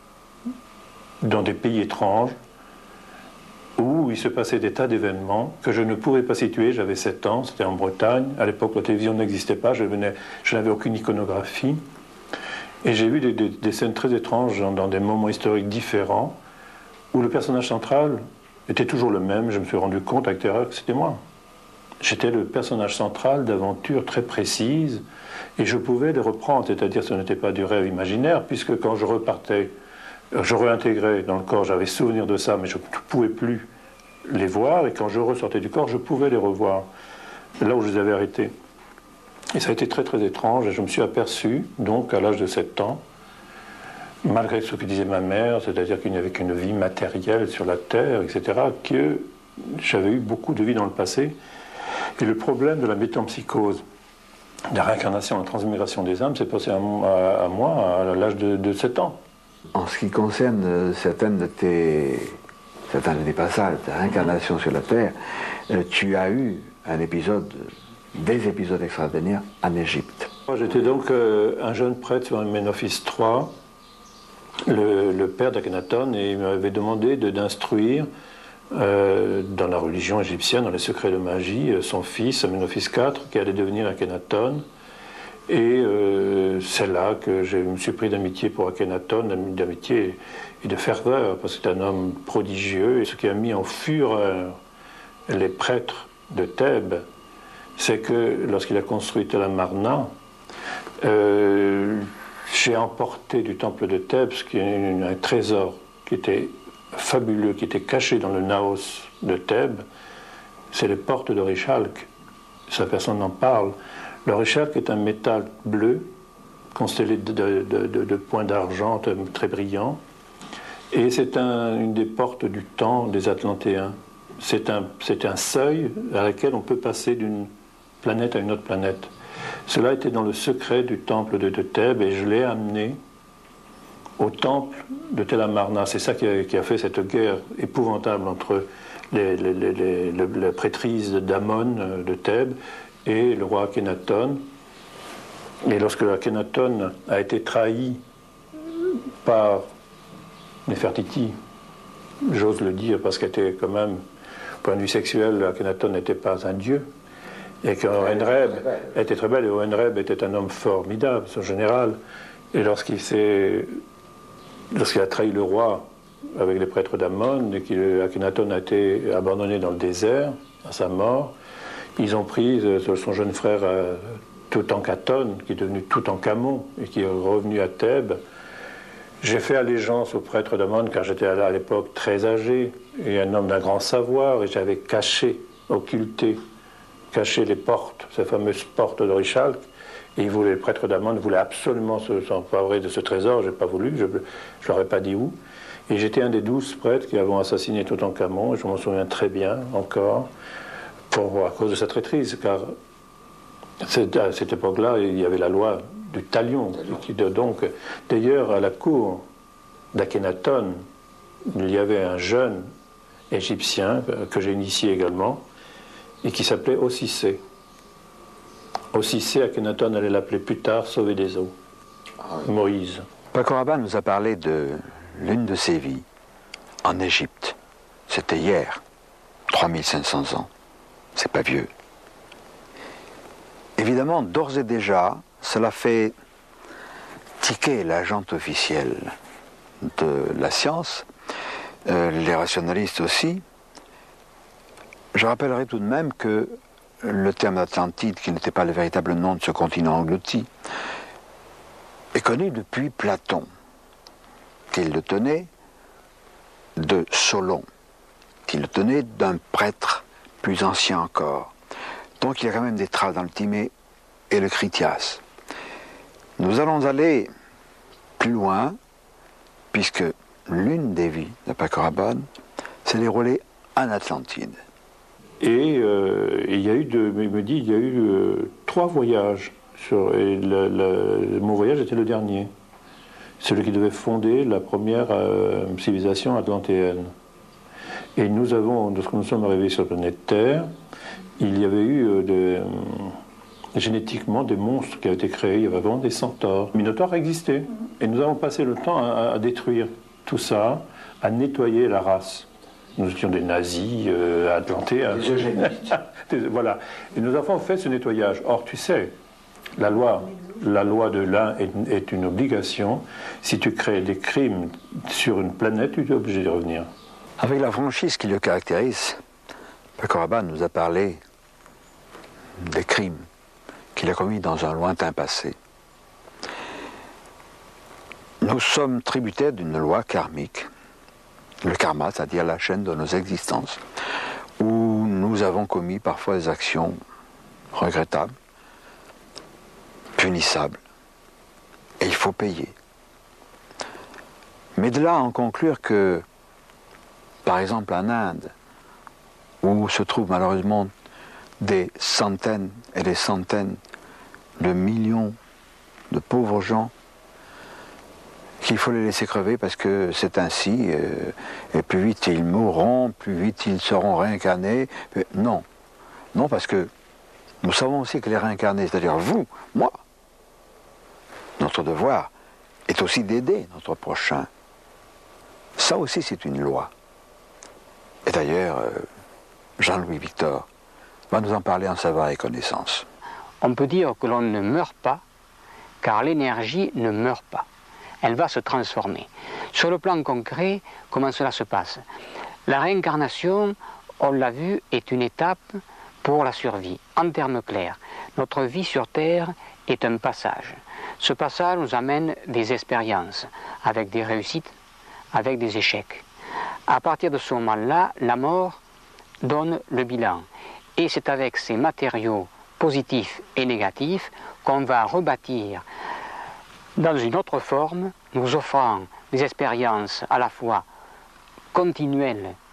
dans des pays étranges, où il se passait des tas d'événements que je ne pouvais pas situer. J'avais 7 ans, c'était en Bretagne. À l'époque, la télévision n'existait pas, je n'avais aucune iconographie. Et j'ai vu des scènes très étranges dans des moments historiques différents, où le personnage central était toujours le même. Je me suis rendu compte avec terreur que c'était moi. J'étais le personnage central d'aventures très précises et je pouvais les reprendre, c'est-à-dire ce n'était pas du rêve imaginaire, puisque quand je repartais, je réintégrais dans le corps, j'avais souvenir de ça, mais je ne pouvais plus les voir, et quand je ressortais du corps, je pouvais les revoir, là où je les avais arrêtés. Et ça a été très très étrange, et je me suis aperçu, donc à l'âge de 7 ans, malgré ce que disait ma mère, c'est-à-dire qu'il n'y avait qu'une vie matérielle sur la terre, etc., que j'avais eu beaucoup de vie dans le passé. Et le problème de la métempsychose, de la réincarnation, la transmigration des âmes, s'est passé à moi à l'âge de 7 ans. En ce qui concerne certains de tes passages, ta réincarnation sur la Terre, tu as eu des épisodes extraordinaires en Égypte. J'étais donc un jeune prêtre sur un Ménophis III, le père d'Akhenaton, et il m'avait demandé d'instruire dans la religion égyptienne, dans les secrets de magie, son fils, Ménophis IV, qui allait devenir Akhenaton. Et c'est là que je me suis pris d'amitié pour Akhenaton, d'amitié et de ferveur, parce que c'est un homme prodigieux. Et ce qui a mis en fureur les prêtres de Thèbes, c'est que lorsqu'il a construit Tel Amarna, j'ai emporté du temple de Thèbes, qui est un trésor qui était fabuleux, qui était caché dans le Naos de Thèbes, c'est les portes d'Orichalque. Ça, personne n'en parle. L'Orichalque est un métal bleu, constellé de points d'argent très brillants, et c'est une des portes du temps des Atlantéens. c'est un seuil à laquelle on peut passer d'une planète à une autre planète. Cela était dans le secret du temple de Thèbes et je l'ai amené au temple de Tel Amarna. C'est ça qui a fait cette guerre épouvantable entre la prêtrise d'Amon de Thèbes et le roi Akhenaton. Et lorsque Akhenaton a été trahi par Néfertiti, j'ose le dire parce qu'elle était quand même, point de vue sexuel, Akhenaton n'était pas un dieu, et qu'Hohenreb était très belle, et Hohenreb était un homme formidable, son général, et lorsqu'il a trahi le roi avec les prêtres d'Amon, et qu'Akhenaton a été abandonné dans le désert, à sa mort, ils ont pris son jeune frère Toutankhaton, qui est devenu Toutankhamon, et qui est revenu à Thèbes. J'ai fait allégeance aux prêtres d'Amon, car j'étais à l'époque très âgé, et un homme d'un grand savoir, et j'avais occulté les portes, ces fameuses portes d'Orichalque, et les prêtres d'Amon voulaient absolument s'emparer de ce trésor. Je n'ai pas voulu, je ne leur ai pas dit où. Et j'étais un des 12 prêtres qui avaient assassiné Toutankhamon, et je m'en souviens très bien encore, à cause de sa traîtrise, car à cette époque-là, il y avait la loi du talion. Donc, d'ailleurs, à la cour d'Akhenaton, il y avait un jeune égyptien que j'ai initié également, et qui s'appelait Ossissé. Ossissé, Akhenaton allait l'appeler plus tard Sauvé des eaux. Moïse. Paco Rabanne nous a parlé de l'une de ses vies en Égypte. C'était hier, 3500 ans. C'est pas vieux. Évidemment, d'ores et déjà, cela fait tiquer l'agente officielle de la science, les rationalistes aussi. Je rappellerai tout de même que le terme d'Atlantide, qui n'était pas le véritable nom de ce continent englouti, est connu depuis Platon, qu'il le tenait de Solon, qu'il le tenait d'un prêtre plus ancien encore. Donc il y a quand même des traces dans le Timée et le Critias. Nous allons aller plus loin, puisque l'une des vies de Paco Rabanne s'est déroulée en Atlantide. Et il y a eu 3 voyages. Et mon voyage était le dernier. Celui qui devait fonder la première civilisation atlantéenne. Et lorsque nous sommes arrivés sur la planète Terre, il y avait eu génétiquement des monstres qui avaient été créés. Il y avait vraiment des centaures. Minotaures existaient. Et nous avons passé le temps à détruire tout ça, à nettoyer la race. Nous étions des nazis atlantéens. Des eugénistes. Voilà. Et nous avons fait ce nettoyage. Or, tu sais, la loi de l'un est une obligation. Si tu crées des crimes sur une planète, tu es obligé de revenir. Avec la franchise qui le caractérise, Paco Rabanne nous a parlé des crimes qu'il a commis dans un lointain passé. Nous sommes tributaires d'une loi karmique, le karma, c'est-à-dire la chaîne de nos existences, où nous avons commis parfois des actions regrettables, punissables, et il faut payer. Mais de là à en conclure que, par exemple en Inde, où se trouvent malheureusement des centaines et des centaines de millions de pauvres gens, qu'il faut les laisser crever parce que c'est ainsi, et plus vite ils mourront, plus vite ils seront réincarnés. Non, non, parce que nous savons aussi que les réincarnés, c'est-à-dire vous, moi, notre devoir est aussi d'aider notre prochain. Ça aussi c'est une loi. Et d'ailleurs, Jean-Louis Victor va nous en parler en savoir et connaissance. On peut dire que l'on ne meurt pas, car l'énergie ne meurt pas. Elle va se transformer. Sur le plan concret, comment cela se passe? La réincarnation, on l'a vu, est une étape pour la survie. En termes clairs, notre vie sur Terre est un passage. Ce passage nous amène des expériences, avec des réussites, avec des échecs. À partir de ce moment-là, la mort donne le bilan. Et c'est avec ces matériaux positifs et négatifs qu'on va rebâtir dans une autre forme, nous offrant des expériences à la fois continuelles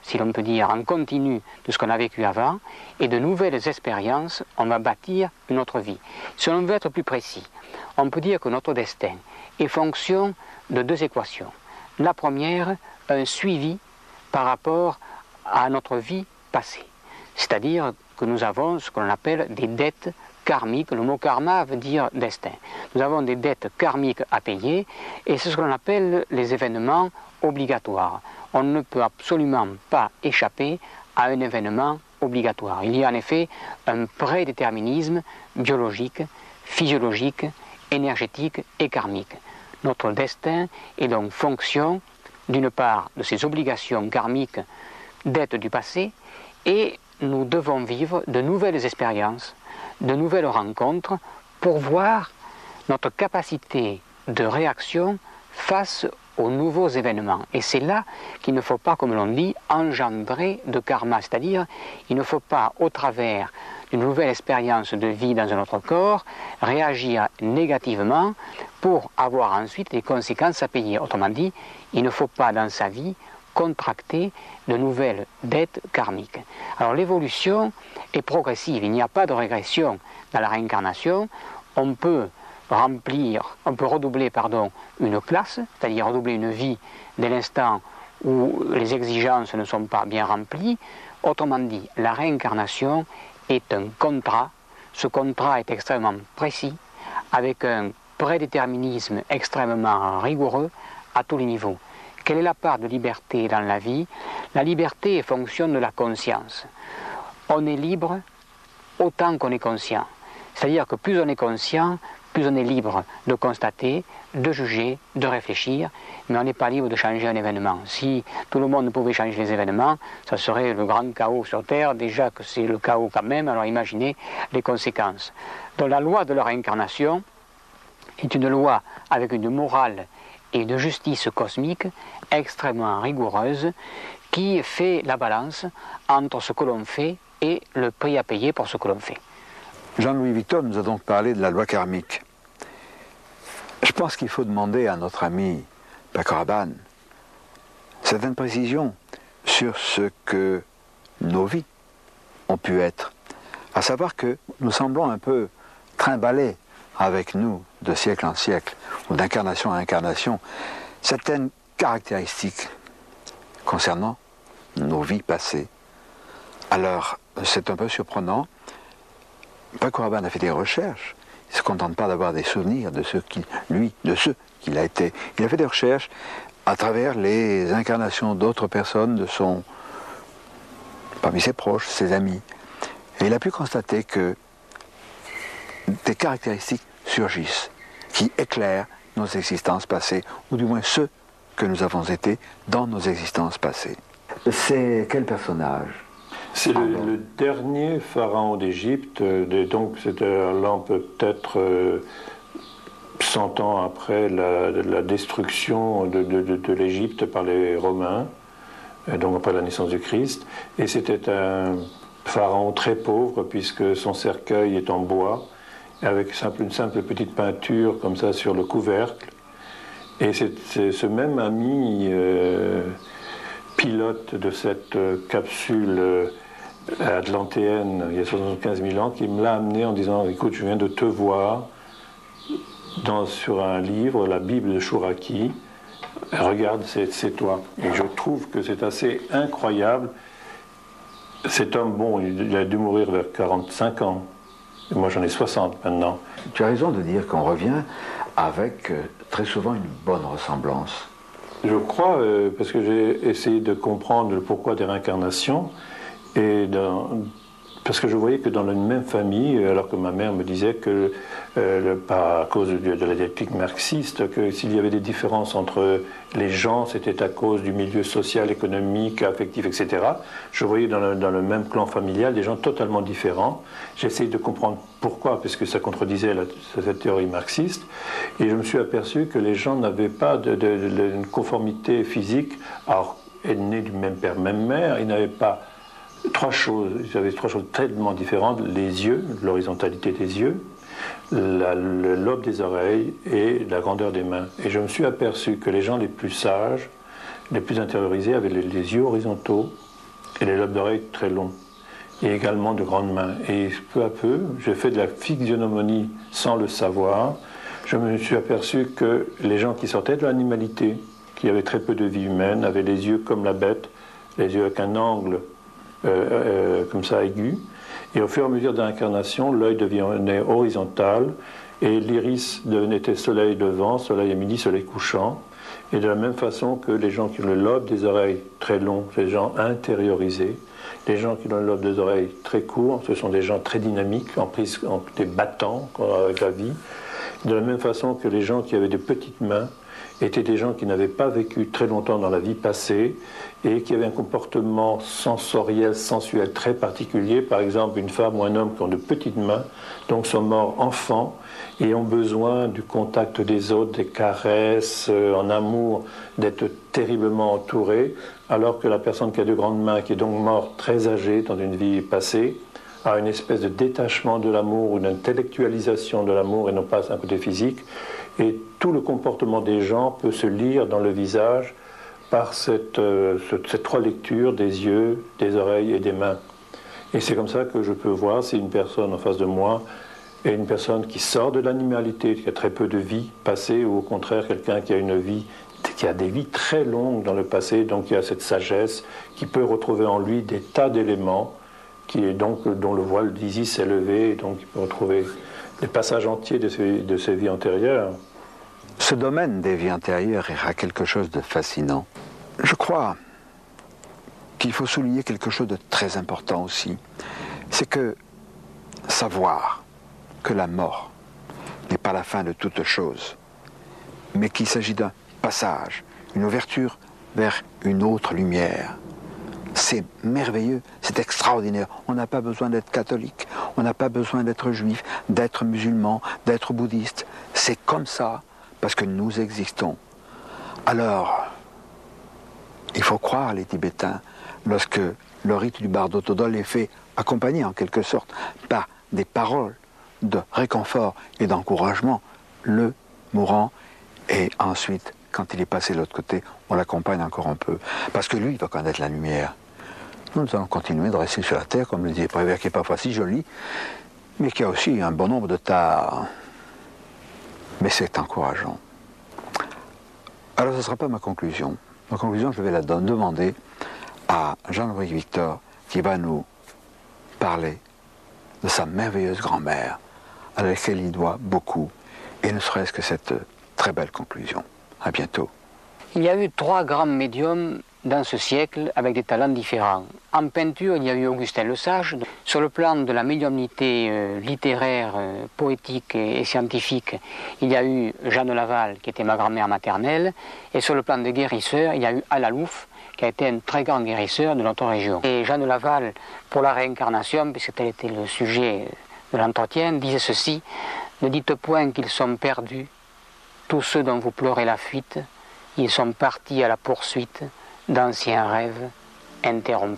si l'on peut dire, en continu de ce qu'on a vécu avant, et de nouvelles expériences, on va bâtir une autre vie. Si on veut être plus précis, on peut dire que notre destin est fonction de deux équations. La première, un suivi par rapport à notre vie passée. C'est-à-dire que nous avons ce qu'on appelle des dettes karmiques. Le mot karma veut dire destin. Nous avons des dettes karmiques à payer et c'est ce qu'on appelle les événements obligatoires. On ne peut absolument pas échapper à un événement obligatoire. Il y a en effet un prédéterminisme biologique, physiologique, énergétique et karmique. Notre destin est donc fonction, d'une part, de ces obligations karmiques, dettes du passé, et nous devons vivre de nouvelles expériences, de nouvelles rencontres, pour voir notre capacité de réaction face aux nouveaux événements. Et c'est là qu'il ne faut pas, comme l'on dit, engendrer de karma, c'est-à-dire il ne faut pas, au travers d'une nouvelle expérience de vie dans un autre corps, réagir négativement pour avoir ensuite des conséquences à payer. Autrement dit, il ne faut pas dans sa vie contracter de nouvelles dettes karmiques. Alors l'évolution est progressive, il n'y a pas de régression dans la réincarnation. On peut redoubler une classe, c'est-à-dire redoubler une vie dès l'instant où les exigences ne sont pas bien remplies. Autrement dit, la réincarnation est un contrat. Ce contrat est extrêmement précis, avec un prédéterminisme extrêmement rigoureux à tous les niveaux. Quelle est la part de liberté dans la vie? La liberté est fonction de la conscience. On est libre autant qu'on est conscient. C'est-à-dire que plus on est conscient, plus on est libre de constater, de juger, de réfléchir, mais on n'est pas libre de changer un événement. Si tout le monde pouvait changer les événements, ça serait le grand chaos sur Terre, déjà que c'est le chaos quand même, alors imaginez les conséquences. Donc la loi de la réincarnation est une loi avec une morale et une justice cosmique extrêmement rigoureuse qui fait la balance entre ce que l'on fait et le prix à payer pour ce que l'on fait. Jean-Louis Victor nous a donc parlé de la loi karmique. Je pense qu'il faut demander à notre ami Paco Rabanne certaines précisions sur ce que nos vies ont pu être. À savoir que nous semblons un peu trimballer avec nous de siècle en siècle, ou d'incarnation à incarnation, certaines caractéristiques concernant nos vies passées. Alors, c'est un peu surprenant. Paco Rabanne a fait des recherches. Il ne se contente pas d'avoir des souvenirs de ceux qu'il a été. Il a fait des recherches à travers les incarnations d'autres personnes, parmi ses proches, ses amis. Et il a pu constater que des caractéristiques surgissent, qui éclairent nos existences passées, ou du moins ceux que nous avons été dans nos existences passées. C'est quel personnage? C'est le dernier pharaon d'Égypte, donc c'était là peut-être 100 ans après la destruction de l'Égypte par les Romains, donc après la naissance du Christ, et c'était un pharaon très pauvre puisque son cercueil est en bois, avec une simple petite peinture comme ça sur le couvercle, et c'est ce même ami pilote de cette capsule atlantéenne il y a 75 000 ans qui me l'a amené en disant: écoute, je viens de te voir sur un livre, la Bible de Chouraki, regarde, c'est toi. Et je trouve que c'est assez incroyable. Cet homme, bon, il a dû mourir vers 45 ans. Et moi j'en ai 60 maintenant. Tu as raison de dire qu'on revient avec très souvent une bonne ressemblance. Je crois, parce que j'ai essayé de comprendre le pourquoi des réincarnations, parce que je voyais que dans une même famille, alors que ma mère me disait que, à cause de la dialectique marxiste, que s'il y avait des différences entre les gens, c'était à cause du milieu social, économique, affectif, etc. Je voyais dans le même clan familial des gens totalement différents. J'ai essayé de comprendre pourquoi, parce que ça contredisait cette théorie marxiste, et je me suis aperçu que les gens n'avaient pas une conformité physique, alors nés du même père, même mère, ils n'avaient pas ils avaient trois choses tellement différentes: les yeux, l'horizontalité des yeux, le lobe des oreilles et la grandeur des mains. Et je me suis aperçu que les gens les plus sages, les plus intériorisés, avaient les yeux horizontaux, et les lobes d'oreilles très longs, et également de grandes mains. Et peu à peu, j'ai fait de la physionomonie sans le savoir. Je me suis aperçu que les gens qui sortaient de l'animalité, qui avaient très peu de vie humaine, avaient les yeux comme la bête, les yeux avec un angle comme ça aigu. Et au fur et à mesure de l'incarnation, l'œil devenait horizontal et l'iris était soleil levant, soleil à midi, soleil couchant. Et de la même façon que les gens qui ont le lobe des oreilles très long, c'est des gens intériorisés. Les gens qui ont le lobe des oreilles très court, ce sont des gens très dynamiques, des battants avec la vie. De la même façon que les gens qui avaient des petites mains étaient des gens qui n'avaient pas vécu très longtemps dans la vie passée et qui avaient un comportement sensoriel, sensuel très particulier. Par exemple, une femme ou un homme qui ont de petites mains, donc sont morts enfants et ont besoin du contact des autres, des caresses, en amour, d'être terriblement entourés, alors que la personne qui a de grandes mains, qui est donc morte très âgée dans une vie passée, a une espèce de détachement de l'amour ou d'intellectualisation de l'amour et non pas un côté physique. Et tout le comportement des gens peut se lire dans le visage par cette relecture des yeux, des oreilles et des mains. Et c'est comme ça que je peux voir si une personne en face de moi est une personne qui sort de l'animalité, qui a très peu de vie passée, ou au contraire quelqu'un qui a une vie, qui a des vies très longues dans le passé, donc qui a cette sagesse, qui peut retrouver en lui des tas d'éléments, qui est donc, dont le voile d'Isis s'est levé, et donc il peut retrouver des passages entiers de ses vies antérieures. Ce domaine des vies antérieures a quelque chose de fascinant. Je crois qu'il faut souligner quelque chose de très important aussi. C'est que savoir que la mort n'est pas la fin de toute chose, mais qu'il s'agit d'un passage, une ouverture vers une autre lumière. C'est merveilleux, c'est extraordinaire. On n'a pas besoin d'être catholique, on n'a pas besoin d'être juif, d'être musulman, d'être bouddhiste. C'est comme ça, parce que nous existons. Alors, il faut croire les Tibétains, lorsque le rite du Bardo Thodol est fait, accompagné en quelque sorte par des paroles de réconfort et d'encouragement, le mourant, et ensuite, quand il est passé de l'autre côté, on l'accompagne encore un peu, parce que lui, il va connaître la lumière. Nous allons continuer de rester sur la terre, comme le dit Prévert, qui n'est pas si joli, mais qui a aussi un bon nombre de tares. Mais c'est encourageant. Alors, ce ne sera pas ma conclusion. Ma conclusion, je vais la demander à Jean-Louis Victor, qui va nous parler de sa merveilleuse grand-mère, à laquelle il doit beaucoup, et ne serait-ce que cette très belle conclusion. À bientôt. Il y a eu 3 grands médiums dans ce siècle avec des talents différents. En peinture, il y a eu Augustin Le Sage. Sur le plan de la médiumnité littéraire, poétique et scientifique, il y a eu Jeanne Laval, qui était ma grand-mère maternelle. Et sur le plan des guérisseurs, il y a eu Alalouf, qui a été un très grand guérisseur de notre région. Et Jeanne Laval, pour la réincarnation, puisque tel était le sujet de l'entretien, disait ceci: « Ne dites point qu'ils sont perdus, tous ceux dont vous pleurez la fuite, ils sont partis à la poursuite d'anciens rêves interrompus. »